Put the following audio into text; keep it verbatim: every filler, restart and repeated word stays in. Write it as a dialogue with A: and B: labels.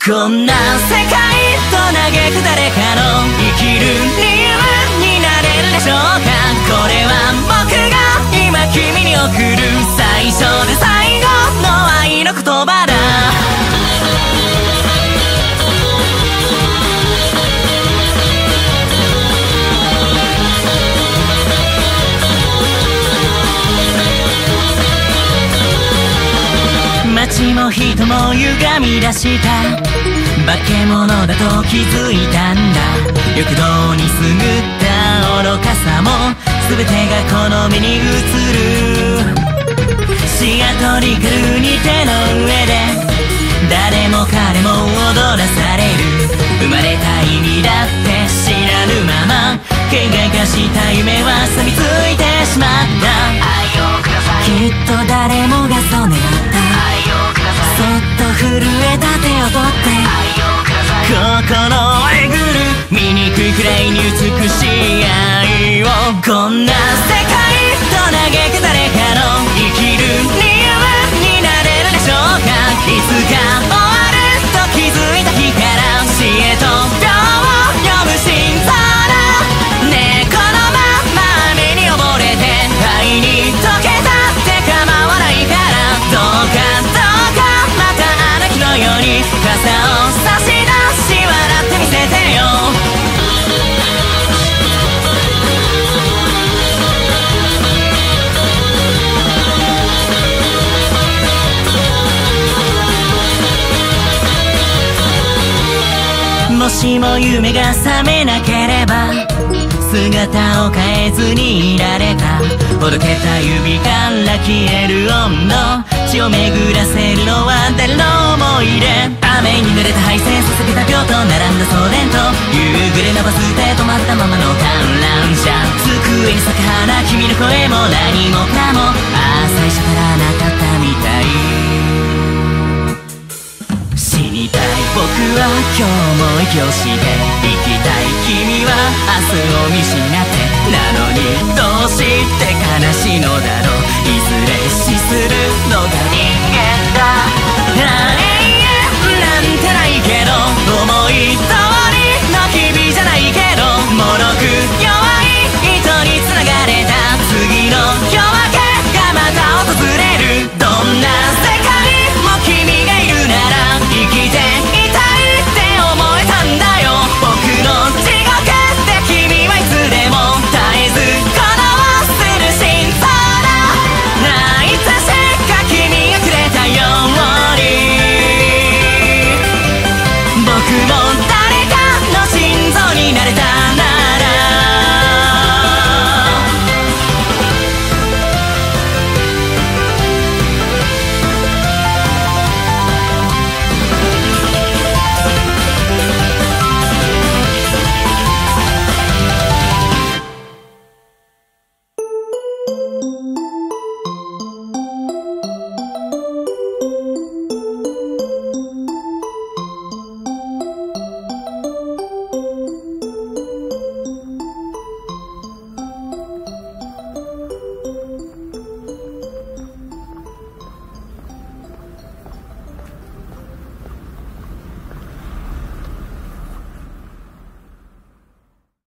A: こんな世界と嘆く誰かの生きる理由になれるでしょうか。これは僕が今君に送る最初で最後の愛の言葉だ。街も人も歪み出した化け物だと気づいたんだ。欲動にすぐった愚かさも全てがこの目に映る。シアトリカルに手の上で誰も彼も踊らされる。生まれた意味だって知らぬまま形骸化した夢は錆びついてしまった。愛をください。きっと誰もがそう願った。そっと震えた手を取って心をえぐる。醜いくらいに美しい愛を。こんな世界と嘆く誰かの生きる理由になれるでしょうか。いつか終わると気づいた日から死へと秒を呼ぶ心臓だ。ねえこのまま雨に溺れて愛に溶けたって構わないから、どうかどうかのように傘を差し出し笑ってみせてよ。もしも夢が覚めなければ姿を変えずにいられた。ほどけた指から消える温度、血を巡らせるのは誰の思い出。雨に濡れた配線捧げた秒と並んだ送電と夕暮れのバスで止まったままの観覧車。机に咲く花、君の声も何もかもああ最初からなかったみたい。死にたい僕は今日も息をして生きたい君は明日を見失ってなのにどうして悲しいのだろう。いずれ死するのが人間だ。